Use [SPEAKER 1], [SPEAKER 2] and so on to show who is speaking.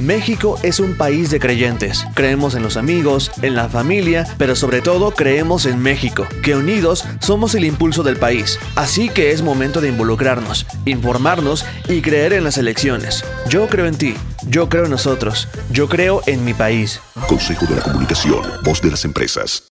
[SPEAKER 1] México es un país de creyentes. Creemos en los amigos, en la familia, pero sobre todo creemos en México, que unidos somos el impulso del país. Así que es momento de involucrarnos, informarnos y creer en las elecciones. Yo creo en ti, yo creo en nosotros, yo creo en mi país.
[SPEAKER 2] Consejo de la Comunicación, voz de las empresas.